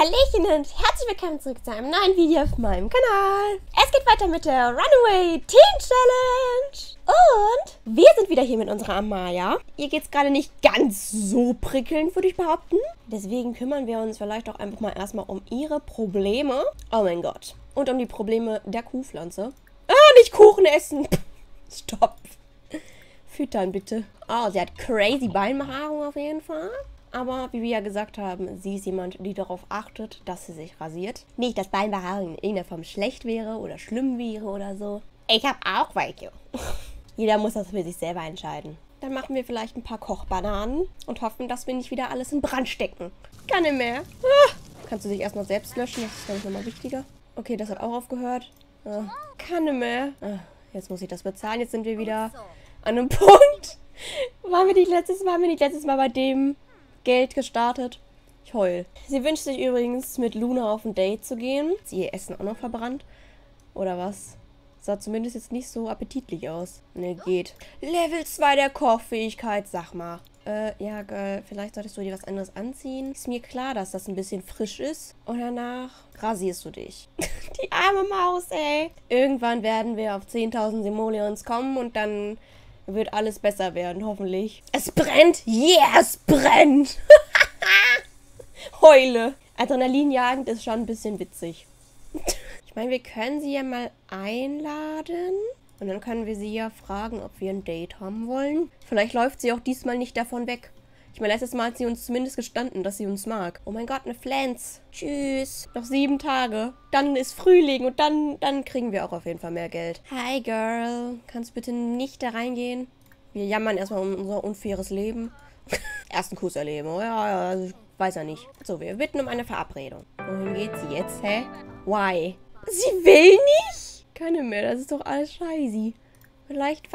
Hallöchen und herzlich willkommen zurück zu einem neuen Video auf meinem Kanal. Es geht weiter mit der Runaway Teen Challenge. Und wir sind wieder hier mit unserer Amaya. Ihr geht's gerade nicht ganz so prickelnd, würde ich behaupten. Deswegen kümmern wir uns vielleicht auch einfach mal erstmal um ihre Probleme. Oh mein Gott. Und um die Probleme der Kuhpflanze. Nicht Kuchen essen. Stopp. Füttern bitte. Oh, sie hat crazy Beinbehaarung auf jeden Fall. Aber wie wir ja gesagt haben, sie ist jemand, die darauf achtet, dass sie sich rasiert. Nicht, dass Beinbehaarung in irgendeiner Form schlecht wäre oder schlimm wäre oder so. Ich habe auch welche. Jeder muss das für sich selber entscheiden. Dann machen wir vielleicht ein paar Kochbananen und hoffen, dass wir nicht wieder alles in Brand stecken. Kann nicht mehr. Kannst du dich erst noch selbst löschen? Das ist, glaube ich, nochmal wichtiger. Okay, das hat auch aufgehört. Kann nicht mehr. Jetzt muss ich das bezahlen. Jetzt sind wir wieder an einem Punkt. Waren wir nicht letztes Mal bei dem Geld gestartet? Ich heul. Sie wünscht sich übrigens, mit Luna auf ein Date zu gehen. Ist ihr Essen auch noch verbrannt? Oder was? Sah zumindest jetzt nicht so appetitlich aus. Ne, geht. Level 2 der Kochfähigkeit, sag mal. Ja, Girl, vielleicht solltest du dir was anderes anziehen. Ist mir klar, dass das ein bisschen frisch ist. Und danach rasierst du dich. Die arme Maus, ey. Irgendwann werden wir auf 10.000 Simoleons kommen und dann wird alles besser werden, hoffentlich. Es brennt! Yeah, es brennt! Heule! Adrenalinjagend ist schon ein bisschen witzig. Ich meine, wir können sie ja mal einladen. Und dann können wir sie ja fragen, ob wir ein Date haben wollen. Vielleicht läuft sie auch diesmal nicht davon weg. Ich meine, letztes Mal hat sie uns zumindest gestanden, dass sie uns mag. Oh mein Gott, eine Pflanze. Tschüss. Noch 7 Tage. Dann ist Frühling und dann kriegen wir auch auf jeden Fall mehr Geld. Hi, Girl. Kannst bitte nicht da reingehen? Wir jammern erstmal um unser unfaires Leben. Ersten Kuss erleben. Oh, ja, also, weiß er nicht. So, wir bitten um eine Verabredung. Wohin geht sie jetzt, hä? Why? Sie will nicht? Keine mehr, das ist doch alles scheiße. Vielleicht,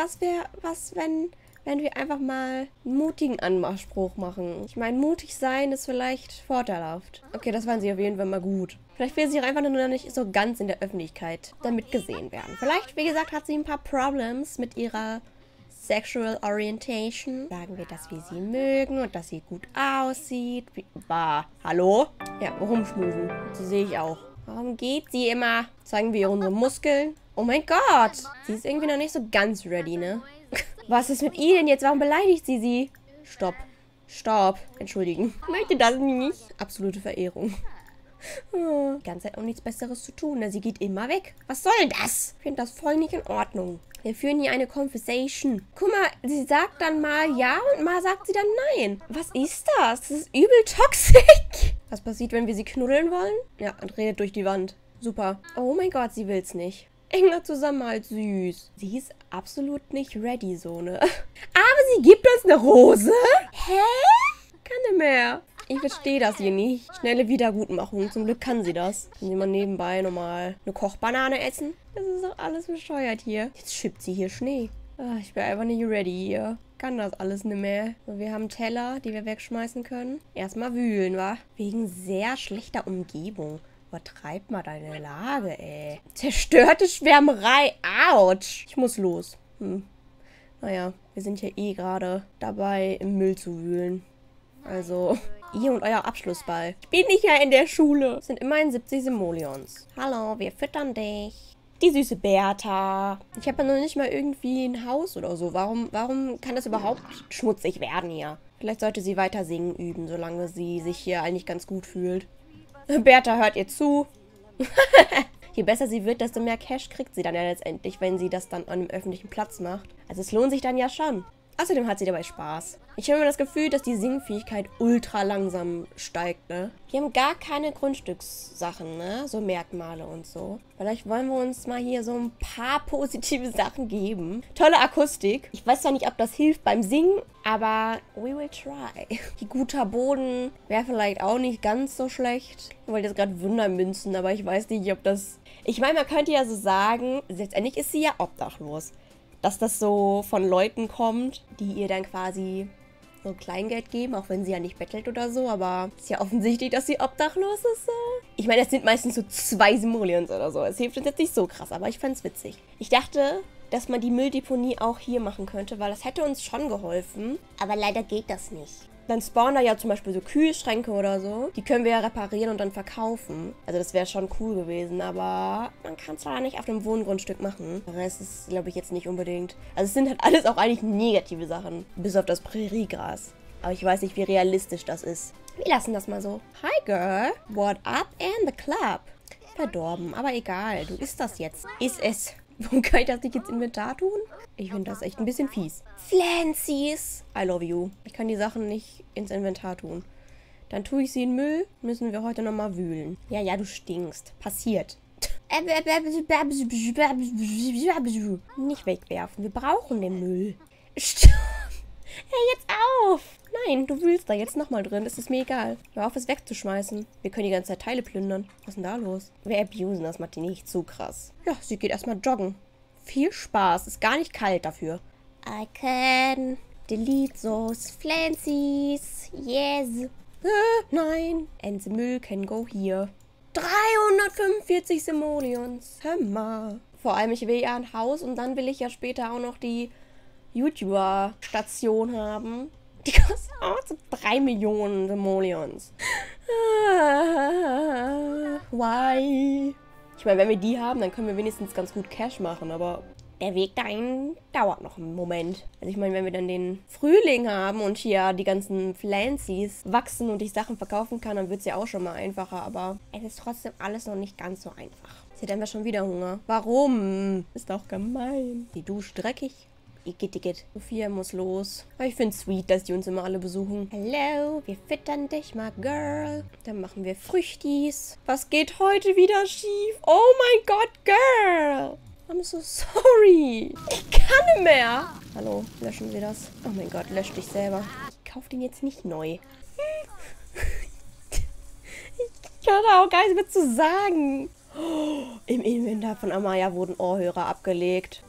wenn wir einfach mal einen mutigen Anmachspruch machen. Ich meine, mutig sein ist vielleicht vorteilhaft. Okay, das fand sie auf jeden Fall mal gut. Vielleicht will sie auch einfach nur nicht so ganz in der Öffentlichkeit damit gesehen werden. Vielleicht, wie gesagt, hat sie ein paar Problems mit ihrer Sexual Orientation. Sagen wir, dass wir sie mögen und dass sie gut aussieht. Bah, hallo? Ja, rumschmusen. So sehe ich auch. Warum geht sie immer? Zeigen wir ihr unsere Muskeln? Oh mein Gott! Sie ist irgendwie noch nicht so ganz ready, ne? Was ist mit ihr denn jetzt? Warum beleidigt sie sie? Stopp. Stopp. Entschuldigen. Ich möchte das nicht. Absolute Verehrung. Die ganze Zeit auch nichts Besseres zu tun. Ne? Sie geht immer weg. Was soll das? Ich finde das voll nicht in Ordnung. Wir führen hier eine Conversation. Guck mal, sie sagt dann mal ja und mal sagt sie dann nein. Was ist das? Das ist übel toxisch. Was passiert, wenn wir sie knuddeln wollen? Ja, und redet durch die Wand. Super. Oh mein Gott, sie will's nicht. Enger Zusammenhalt, süß. Sie ist absolut nicht ready, so, ne? Aber sie gibt uns eine Rose? Hä? Kann nicht mehr. Ich verstehe das hier nicht. Schnelle Wiedergutmachung. Zum Glück kann sie das. Kann sie mal nebenbei nochmal eine Kochbanane essen? Das ist doch alles bescheuert hier. Jetzt schippt sie hier Schnee. Ich bin einfach nicht ready hier. Kann das alles nicht mehr. Wir haben Teller, die wir wegschmeißen können. Erstmal wühlen, wa? Wegen sehr schlechter Umgebung. Übertreib mal deine Lage, ey. Zerstörte Schwärmerei. Autsch. Ich muss los. Naja, wir sind ja eh gerade dabei, im Müll zu wühlen. Also, ihr und euer Abschlussball. Ich bin nicht mehr in der Schule. Es sind immerhin 70 Simoleons. Hallo, wir füttern dich. Die süße Bertha. Ich habe ja noch nicht mal irgendwie ein Haus oder so. Warum kann das überhaupt schmutzig werden hier? Vielleicht sollte sie weiter singen üben, solange sie sich hier eigentlich ganz gut fühlt. Bertha hört ihr zu. Je besser sie wird, desto mehr Cash kriegt sie dann ja letztendlich, wenn sie das dann an einem öffentlichen Platz macht. Also es lohnt sich dann ja schon. Außerdem hat sie dabei Spaß. Ich habe immer das Gefühl, dass die Singfähigkeit ultra langsam steigt, ne? Wir haben gar keine Grundstückssachen, ne? So Merkmale und so. Vielleicht wollen wir uns mal hier so ein paar positive Sachen geben. Tolle Akustik. Ich weiß zwar nicht, ob das hilft beim Singen, aber we will try. Die guter Boden wäre vielleicht auch nicht ganz so schlecht. Ich wollte jetzt gerade Wundermünzen, aber ich weiß nicht, ob das... Ich meine, man könnte ja so sagen, letztendlich ist sie ja obdachlos. Dass das so von Leuten kommt, die ihr dann quasi so Kleingeld geben, auch wenn sie ja nicht bettelt oder so, aber ist ja offensichtlich, dass sie obdachlos ist so. Ich meine, das sind meistens so 2 Simoleons oder so. Es hilft uns jetzt nicht so krass, aber ich fand's witzig. Ich dachte, dass man die Mülldeponie auch hier machen könnte, weil das hätte uns schon geholfen. Aber leider geht das nicht. dann spawnen da ja zum Beispiel so Kühlschränke oder so. Die können wir ja reparieren und dann verkaufen. Also das wäre schon cool gewesen, aber man kann es leider nicht auf dem Wohngrundstück machen. Der Rest ist, glaube ich, jetzt nicht unbedingt. Also es sind halt alles auch eigentlich negative Sachen. Bis auf das Präriegras. Aber ich weiß nicht, wie realistisch das ist. Wir lassen das mal so. Hi, Girl. What up in the club? Verdorben, aber egal. Du isst das jetzt. Iss es. Warum kann ich das nicht ins Inventar tun? Ich finde das echt ein bisschen fies. Flancies. I love you. Ich kann die Sachen nicht ins Inventar tun. Dann tue ich sie in Müll. Müssen wir heute nochmal wühlen. Ja, ja, du stinkst. Passiert. Nicht wegwerfen. Wir brauchen den Müll. Stopp. Hey, jetzt auf! Nein, du wühlst da jetzt nochmal drin. Das ist mir egal. Hör auf, es wegzuschmeißen. Wir können die ganze Zeit Teile plündern. Was ist denn da los? Wir abusen das, Matti, nicht zu krass. Ja, sie geht erstmal joggen. Viel Spaß. Ist gar nicht kalt dafür. I can delete those flancies. Yes. Nein. And the Müll can go here. 345 Simoleons. Hör mal. Vor allem, ich will ja ein Haus und dann will ich ja später auch noch die YouTuber-Station haben. Die kostet auch so 3 Millionen Simoleons. Why? Ich meine, wenn wir die haben, dann können wir wenigstens ganz gut Cash machen, aber der Weg dahin dauert noch einen Moment. Also ich meine, wenn wir dann den Frühling haben und hier die ganzen Flancies wachsen und ich Sachen verkaufen kann, dann wird es ja auch schon mal einfacher, aber es ist trotzdem alles noch nicht ganz so einfach. Jetzt haben wir schon wieder Hunger. Warum? Ist doch gemein. Die Dusche dreckig. Igitt. Sophia muss los. Aber ich finde es sweet, dass die uns immer alle besuchen. Hallo, wir füttern dich mal, Girl. Dann machen wir Früchtis. Was geht heute wieder schief? Oh mein Gott, Girl. I'm so sorry. Ich kann nicht mehr. Hallo, löschen wir das. Oh mein Gott, lösch dich selber. Ich kaufe den jetzt nicht neu. Ich kann da auch gar nichts mehr zu sagen. Oh, im Inventar von Amaya wurden Ohrhörer abgelegt.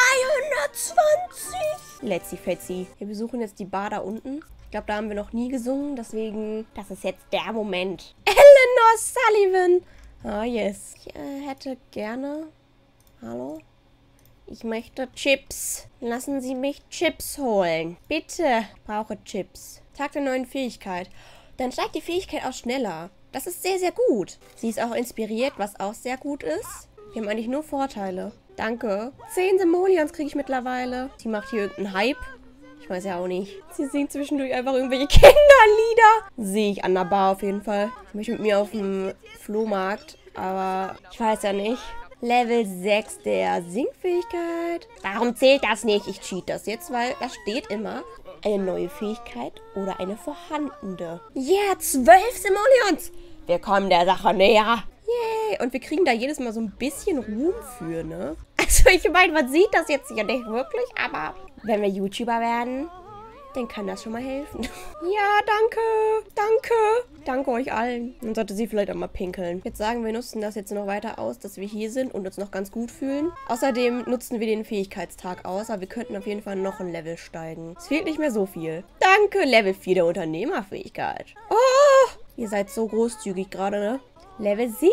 220! Letzi Fetzi. Wir besuchen jetzt die Bar da unten. Ich glaube, da haben wir noch nie gesungen, deswegen, das ist jetzt der Moment. Eleanor Sullivan! Ah, yes. Ich hätte gerne... Hallo? Ich möchte Chips. Lassen Sie mich Chips holen. Bitte. Ich brauche Chips. Tag der neuen Fähigkeit. Dann steigt die Fähigkeit auch schneller. Das ist sehr, sehr gut. Sie ist auch inspiriert, was auch sehr gut ist. Wir haben eigentlich nur Vorteile. Danke. 10 Simoleons kriege ich mittlerweile. Sie macht hier irgendeinen Hype. Ich weiß ja auch nicht. Sie singt zwischendurch einfach irgendwelche Kinderlieder. Sehe ich an der Bar auf jeden Fall. Sie möchte mit mir auf dem Flohmarkt. Aber ich weiß ja nicht. Level 6 der Singfähigkeit. Warum zählt das nicht? Ich cheat das jetzt, weil da steht immer eine neue Fähigkeit oder eine vorhandene. Yeah, 12 Simoleons. Wir kommen der Sache näher. Yay. Und wir kriegen da jedes Mal so ein bisschen Ruhm für, ne? Also ich meine, man sieht das jetzt ja nicht wirklich, aber wenn wir YouTuber werden, dann kann das schon mal helfen. Ja, danke. Danke. Danke euch allen. Dann sollte sie vielleicht auch mal pinkeln. Jetzt sagen wir, nutzen das jetzt noch weiter aus, dass wir hier sind und uns noch ganz gut fühlen. Außerdem nutzen wir den Fähigkeitstag aus, aber wir könnten auf jeden Fall noch ein Level steigen. Es fehlt nicht mehr so viel. Danke, Level 4 der Unternehmerfähigkeit. Oh, ihr seid so großzügig gerade, ne? Level 7.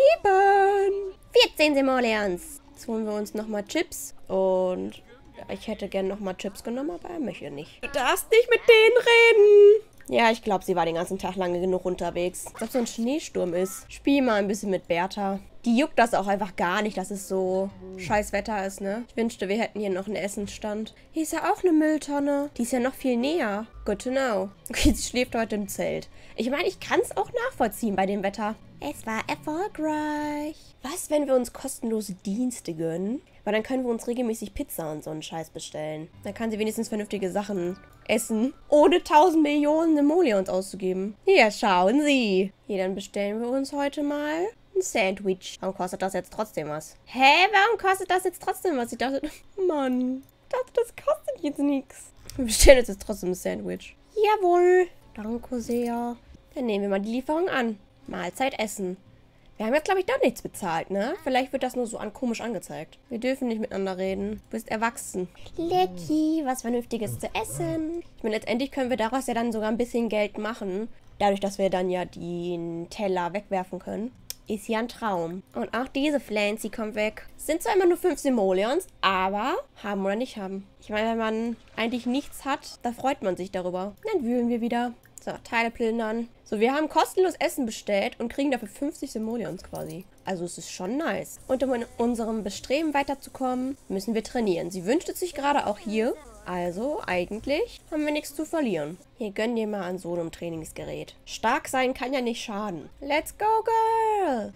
14 Simoleons. Jetzt holen wir uns nochmal Chips und... Ich hätte gerne nochmal Chips genommen, aber er möchte nicht. Du darfst nicht mit denen reden. Ja, ich glaube, sie war den ganzen Tag lange genug unterwegs. Als ob so ein Schneesturm ist. Spiel mal ein bisschen mit Bertha. Die juckt das auch einfach gar nicht, dass es so scheiß Wetter ist, ne? Ich wünschte, wir hätten hier noch einen Essensstand. Hier ist ja auch eine Mülltonne. Die ist ja noch viel näher. Good to know. Okay, sie schläft heute im Zelt. Ich meine, ich kann es auch nachvollziehen bei dem Wetter. Es war erfolgreich. Was, wenn wir uns kostenlose Dienste gönnen? Weil dann können wir uns regelmäßig Pizza und so einen Scheiß bestellen. Dann kann sie wenigstens vernünftige Sachen essen, ohne 1000 Millionen Simoleons auszugeben. Hier, schauen Sie. Hier, dann bestellen wir uns heute mal ein Sandwich. Warum kostet das jetzt trotzdem was? Hä, warum kostet das jetzt trotzdem was? Ich dachte, Mann, ich dachte, das kostet jetzt nichts. Wir bestellen jetzt trotzdem ein Sandwich. Jawohl. Danke sehr. Dann nehmen wir mal die Lieferung an. Mahlzeit essen. Wir haben jetzt, glaube ich, doch nichts bezahlt, ne? Vielleicht wird das nur so komisch angezeigt. Wir dürfen nicht miteinander reden. Du bist erwachsen. Lecky, was Vernünftiges zu essen. Ich meine, letztendlich können wir daraus ja dann sogar ein bisschen Geld machen. Dadurch, dass wir dann ja den Teller wegwerfen können. Ist ja ein Traum. Und auch diese Flancy kommt weg. Es sind zwar immer nur 5 Simoleons, aber haben oder nicht haben. Ich meine, wenn man eigentlich nichts hat, da freut man sich darüber. Dann wühlen wir wieder. So, Teile plündern. So, wir haben kostenlos Essen bestellt und kriegen dafür 50 Simoleons quasi. Also es ist schon nice. Und um in unserem Bestreben weiterzukommen, müssen wir trainieren. Sie wünscht es sich gerade auch hier. Also eigentlich haben wir nichts zu verlieren. Hier, gönn dir mal an so einem Trainingsgerät. Stark sein kann ja nicht schaden. Let's go, girl!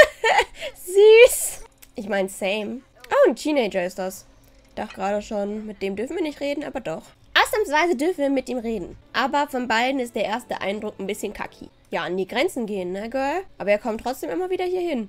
Süß! Ich meine, same. Oh, ein Teenager ist das. Ich dachte gerade schon, mit dem dürfen wir nicht reden, aber doch. Ausnahmsweise dürfen wir mit ihm reden. Aber von beiden ist der erste Eindruck ein bisschen kacki. Ja, an die Grenzen gehen, ne, Girl? Aber er kommt trotzdem immer wieder hier hin.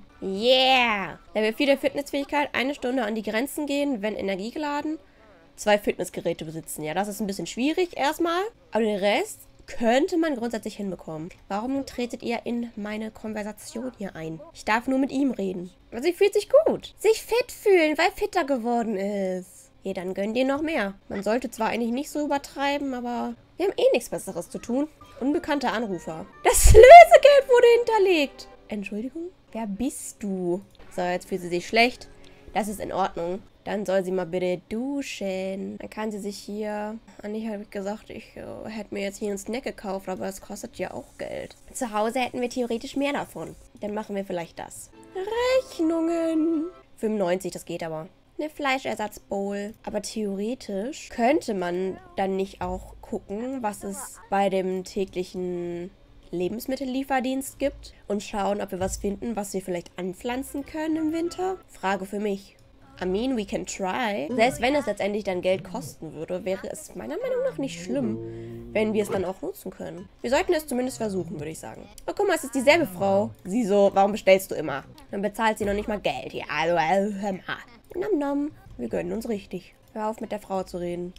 Yeah! Level 4 der Fitnessfähigkeit, 1 Stunde an die Grenzen gehen, wenn energiegeladen. 2 Fitnessgeräte besitzen. Ja, das ist ein bisschen schwierig erstmal. Aber den Rest könnte man grundsätzlich hinbekommen. Warum tretet ihr in meine Konversation hier ein? Ich darf nur mit ihm reden. Aber sie fühlt sich gut. Sich fit fühlen, weil fitter geworden ist. Ja, dann gönn dir noch mehr. Man sollte zwar eigentlich nicht so übertreiben, aber wir haben eh nichts Besseres zu tun. Unbekannter Anrufer. Das Lösegeld wurde hinterlegt. Entschuldigung? Wer bist du? So, jetzt fühlt sie sich schlecht. Das ist in Ordnung. Dann soll sie mal bitte duschen. Dann kann sie sich hier... Anni hat gesagt, ich hätte mir jetzt hier einen Snack gekauft, aber es kostet ja auch Geld. Zu Hause hätten wir theoretisch mehr davon. Dann machen wir vielleicht das. Rechnungen. 95, das geht aber. Eine Fleischersatzbowl. Aber theoretisch könnte man dann nicht auch gucken, was es bei dem täglichen Lebensmittellieferdienst gibt und schauen, ob wir was finden, was wir vielleicht anpflanzen können im Winter? Frage für mich. I mean, we can try. Selbst wenn es letztendlich dann Geld kosten würde, wäre es meiner Meinung nach nicht schlimm, wenn wir es dann auch nutzen können. Wir sollten es zumindest versuchen, würde ich sagen. Oh, guck mal, es ist dieselbe Frau. Sie so, warum bestellst du immer? Dann bezahlt sie noch nicht mal Geld. Ja, also, hör mal. Nam nam. Wir gönnen uns richtig. Hör auf, mit der Frau zu reden.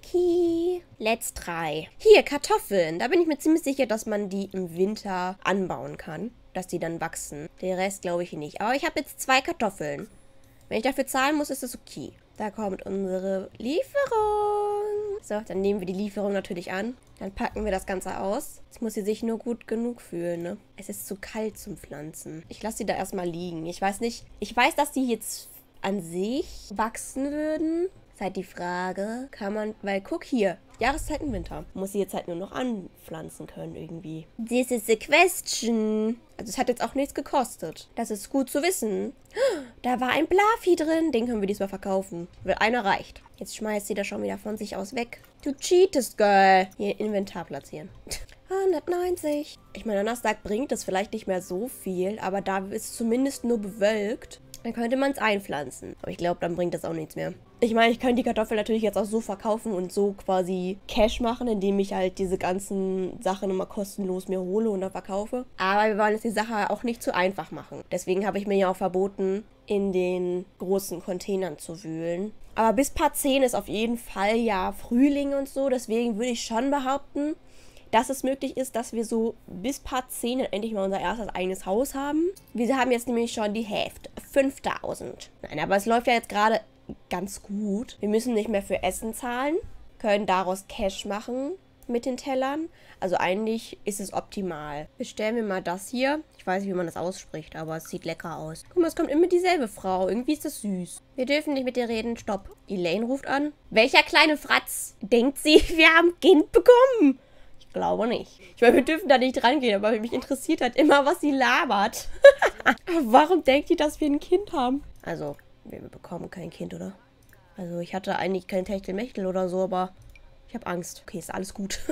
Lecky. Let's try. Hier, Kartoffeln. Da bin ich mir ziemlich sicher, dass man die im Winter anbauen kann. Dass die dann wachsen. Den Rest glaube ich nicht. Aber ich habe jetzt 2 Kartoffeln. Wenn ich dafür zahlen muss, ist das okay. Da kommt unsere Lieferung. So, dann nehmen wir die Lieferung natürlich an. Dann packen wir das Ganze aus. Jetzt muss sie sich nur gut genug fühlen, ne? Es ist zu kalt zum Pflanzen. Ich lasse sie da erstmal liegen. Ich weiß nicht. Ich weiß, dass die jetzt an sich wachsen würden. Ist halt die Frage, kann man, weil guck hier, Jahreszeit im Winter. Muss sie jetzt halt nur noch anpflanzen können irgendwie. This is the question. Also es hat jetzt auch nichts gekostet. Das ist gut zu wissen. Da war ein Blafi drin. Den können wir diesmal verkaufen. Weil einer reicht. Jetzt schmeißt sie das schon wieder von sich aus weg. Du cheatest, Girl. Hier Inventar platzieren. 190. Ich meine, Donnerstag bringt es vielleicht nicht mehr so viel, aber da ist zumindest nur bewölkt. Dann könnte man es einpflanzen. Aber ich glaube, dann bringt das auch nichts mehr. Ich meine, ich könnte die Kartoffeln natürlich jetzt auch so verkaufen und so quasi Cash machen, indem ich halt diese ganzen Sachen immer kostenlos mir hole und dann verkaufe. Aber wir wollen jetzt die Sache auch nicht zu einfach machen. Deswegen habe ich mir ja auch verboten, in den großen Containern zu wühlen. Aber bis Part 10 ist auf jeden Fall ja Frühling und so. Deswegen würde ich schon behaupten, dass es möglich ist, dass wir so bis Part 10 dann endlich mal unser erstes eigenes Haus haben. Wir haben jetzt nämlich schon die Hälfte. 5000. Nein, aber es läuft ja jetzt gerade ganz gut. Wir müssen nicht mehr für Essen zahlen, können daraus Cash machen mit den Tellern. Also eigentlich ist es optimal. Bestellen wir mal das hier. Ich weiß nicht, wie man das ausspricht, aber es sieht lecker aus. Guck mal, es kommt immer dieselbe Frau. Irgendwie ist das süß. Wir dürfen nicht mit ihr reden. Stopp. Elaine ruft an. Welcher kleine Fratz? Denkt sie, wir haben ein Kind bekommen? Ich glaube nicht. Ich meine, wir dürfen da nicht rangehen, aber mich interessiert halt immer, was sie labert. Warum denkt die, dass wir ein Kind haben? Also, wir bekommen kein Kind, oder? Also, ich hatte eigentlich kein Techtelmechtel oder so, aber ich habe Angst. Okay, ist alles gut.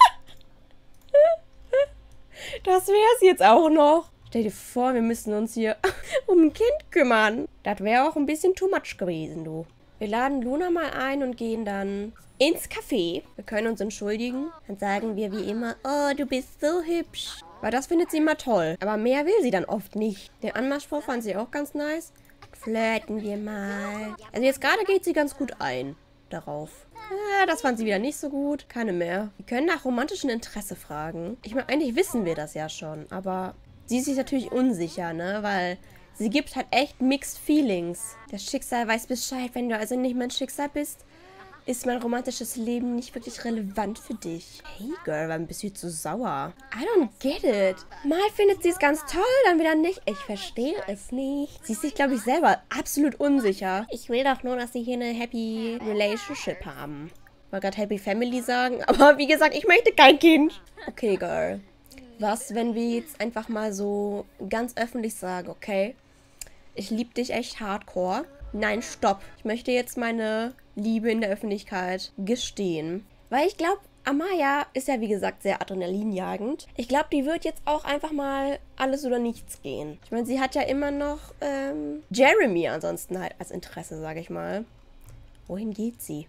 Das wär's jetzt auch noch. Stell dir vor, wir müssen uns hier um ein Kind kümmern. Das wäre auch ein bisschen too much gewesen, du. Wir laden Luna mal ein und gehen dann ins Café. Wir können uns entschuldigen. Dann sagen wir wie immer, oh, du bist so hübsch. Weil das findet sie immer toll. Aber mehr will sie dann oft nicht. Den Anmachspruch fand sie auch ganz nice. Flirten wir mal. Also jetzt gerade geht sie ganz gut ein darauf. Ja, das fand sie wieder nicht so gut. Keine mehr. Wir können nach romantischem Interesse fragen. Ich meine, eigentlich wissen wir das ja schon. Aber sie ist sich natürlich unsicher, ne? Weil sie gibt halt echt mixed feelings. Das Schicksal weiß Bescheid. Wenn du also nicht mein Schicksal bist, ist mein romantisches Leben nicht wirklich relevant für dich. Hey Girl, warum bist du jetzt so sauer? I don't get it. Mal findet sie es ganz toll, dann wieder nicht. Ich verstehe es nicht. Sie ist sich, glaube ich, selber absolut unsicher. Ich will doch nur, dass sie hier eine happy relationship haben. Wollte gerade Happy Family sagen, aber wie gesagt, ich möchte kein Kind. Okay, Girl. Was, wenn wir jetzt einfach mal so ganz öffentlich sagen, okay, ich liebe dich echt hardcore. Nein, stopp. Ich möchte jetzt meine Liebe in der Öffentlichkeit gestehen. Weil ich glaube, Amaya ist ja wie gesagt sehr adrenalinjagend. Ich glaube, die wird jetzt auch einfach mal alles oder nichts gehen. Ich meine, sie hat ja immer noch Jeremy ansonsten halt als Interesse, sage ich mal. Wohin geht sie?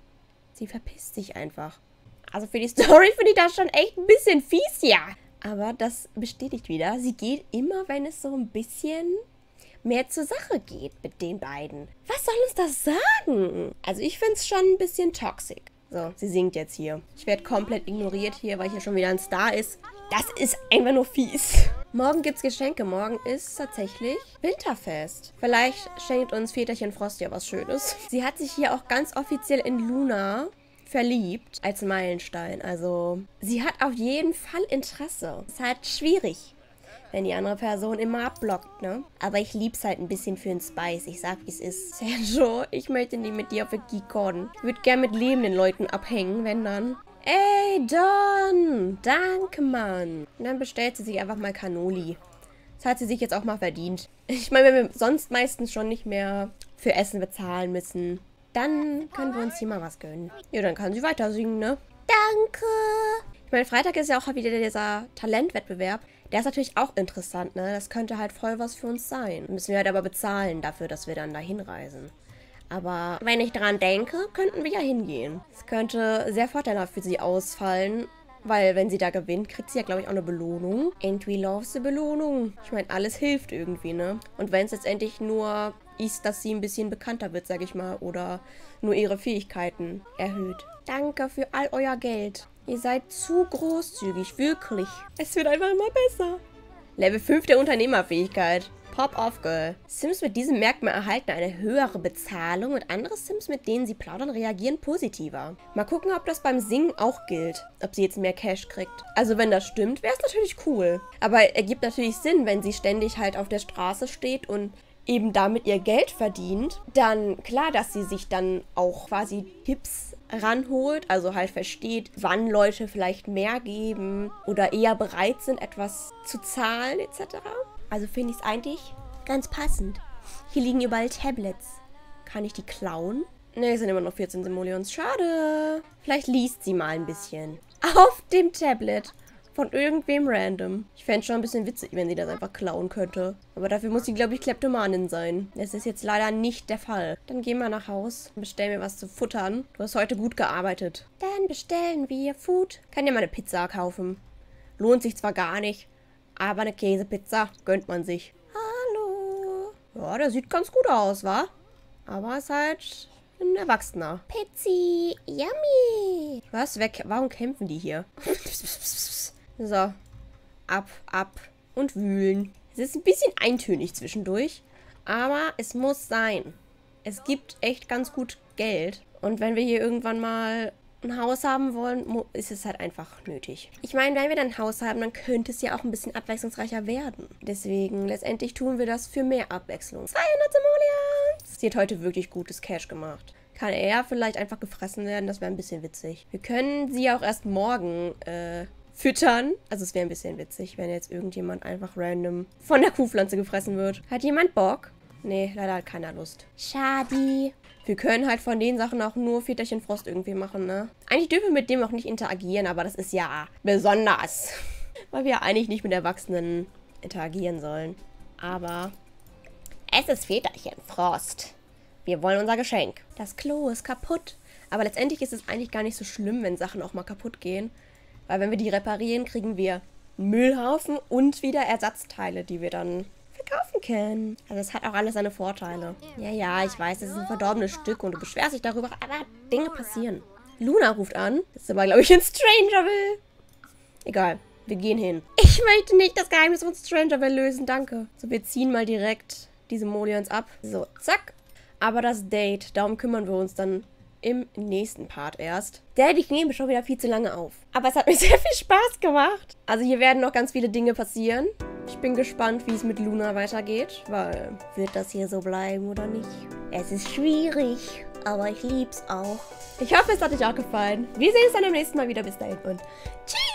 Sie verpisst sich einfach. Also für die Story finde ich das schon echt ein bisschen fies, ja. Aber das bestätigt wieder, sie geht immer, wenn es so ein bisschen mehr zur Sache geht mit den beiden. Was soll uns das sagen? Also ich finde es schon ein bisschen toxisch. So, sie singt jetzt hier. Ich werde komplett ignoriert hier, weil hier schon wieder ein Star ist. Das ist einfach nur fies. Morgen gibt's Geschenke. Morgen ist tatsächlich Winterfest. Vielleicht schenkt uns Väterchen Frost ja was Schönes. Sie hat sich hier auch ganz offiziell in Luna verliebt als Meilenstein. Also, sie hat auf jeden Fall Interesse. Ist halt schwierig, wenn die andere Person immer abblockt, ne? Aber ich lieb's halt ein bisschen für den Spice. Ich sag, wie es ist. Sergio, ich möchte nie mit dir auf der Geek-Corden. Ich würde gern mit lebenden Leuten abhängen, wenn dann. Ey, Don! Danke, Mann. Und dann bestellt sie sich einfach mal Cannoli. Das hat sie sich jetzt auch mal verdient. Ich meine, wenn wir sonst meistens schon nicht mehr für Essen bezahlen müssen, dann können wir uns hier mal was gönnen. Ja, dann kann sie weiter singen, ne? Danke! Ich meine, Freitag ist ja auch wieder dieser Talentwettbewerb. Der ist natürlich auch interessant, ne? Das könnte halt voll was für uns sein. Müssen wir halt aber bezahlen dafür, dass wir dann da hinreisen. Aber wenn ich dran denke, könnten wir ja hingehen. Es könnte sehr vorteilhaft für sie ausfallen, weil wenn sie da gewinnt, kriegt sie ja, glaube ich, auch eine Belohnung. And we love the Belohnung. Ich meine, alles hilft irgendwie, ne? Und wenn es letztendlich nur ist, dass sie ein bisschen bekannter wird, sage ich mal, oder nur ihre Fähigkeiten erhöht. Danke für all euer Geld. Ihr seid zu großzügig, wirklich. Es wird einfach immer besser. Level 5 der Unternehmerfähigkeit. Pop-off, Girl. Sims mit diesem Merkmal erhalten eine höhere Bezahlung und andere Sims, mit denen sie plaudern, reagieren positiver. Mal gucken, ob das beim Singen auch gilt. Ob sie jetzt mehr Cash kriegt. Also wenn das stimmt, wäre es natürlich cool. Aber ergibt natürlich Sinn, wenn sie ständig halt auf der Straße steht und eben damit ihr Geld verdient. Dann klar, dass sie sich dann auch quasi Tipps ranholt, also halt versteht, wann Leute vielleicht mehr geben oder eher bereit sind, etwas zu zahlen etc. Also finde ich es eigentlich ganz passend. Hier liegen überall Tablets. Kann ich die klauen? Ne, es sind immer noch 14 Simoleons. Schade. Vielleicht liest sie mal ein bisschen. Auf dem Tablet. Von irgendwem random. Ich fände es schon ein bisschen witzig, wenn sie das einfach klauen könnte. Aber dafür muss sie, glaube ich, Kleptomanin sein. Das ist jetzt leider nicht der Fall. Dann gehen wir nach Haus und bestellen mir was zu futtern. Du hast heute gut gearbeitet. Dann bestellen wir Food. Kann ja mal eine Pizza kaufen. Lohnt sich zwar gar nicht, aber eine Käsepizza gönnt man sich. Hallo. Ja, der sieht ganz gut aus, wa? Aber ist halt ein Erwachsener. Pizzi, yummy. Was? Warum kämpfen die hier? So. Ab und wühlen. Es ist ein bisschen eintönig zwischendurch, aber es muss sein. Es gibt echt ganz gut Geld. Und wenn wir hier irgendwann mal ein Haus haben wollen, ist es halt einfach nötig. Ich meine, wenn wir dann ein Haus haben, dann könnte es ja auch ein bisschen abwechslungsreicher werden. Deswegen, letztendlich tun wir das für mehr Abwechslung. 200 Simoleons! Sie hat heute wirklich gutes Cash gemacht. Kann er vielleicht einfach gefressen werden? Das wäre ein bisschen witzig. Wir können sie auch erst morgen, füttern. Also es wäre ein bisschen witzig, wenn jetzt irgendjemand einfach random von der Kuhpflanze gefressen wird. Hat jemand Bock? Nee, leider hat keiner Lust. Schade. Wir können halt von den Sachen auch nur Väterchen Frost irgendwie machen, ne? Eigentlich dürfen wir mit dem auch nicht interagieren, aber das ist ja besonders. Weil wir eigentlich nicht mit Erwachsenen interagieren sollen. Aber es ist Väterchen Frost. Wir wollen unser Geschenk. Das Klo ist kaputt. Aber letztendlich ist es eigentlich gar nicht so schlimm, wenn Sachen auch mal kaputt gehen. Weil wenn wir die reparieren, kriegen wir einen Müllhaufen und wieder Ersatzteile, die wir dann verkaufen können. Also es hat auch alles seine Vorteile. Ja, ich weiß, es ist ein verdorbenes Stück und du beschwerst dich darüber, aber Dinge passieren. Luna ruft an. Das ist aber, glaube ich, ein Strangerville. Egal, wir gehen hin. Ich möchte nicht das Geheimnis von Strangerville lösen, danke. So, wir ziehen mal direkt diese Simoleons ab. So, zack. Aber das Date, darum kümmern wir uns dann im nächsten Part erst. Ich nehme schon wieder viel zu lange auf. Aber es hat mir sehr viel Spaß gemacht. Also hier werden noch ganz viele Dinge passieren. Ich bin gespannt, wie es mit Luna weitergeht, weil wird das hier so bleiben oder nicht? Es ist schwierig, aber ich lieb's auch. Ich hoffe, es hat euch auch gefallen. Wir sehen uns dann beim nächsten Mal wieder. Bis dahin und tschüss!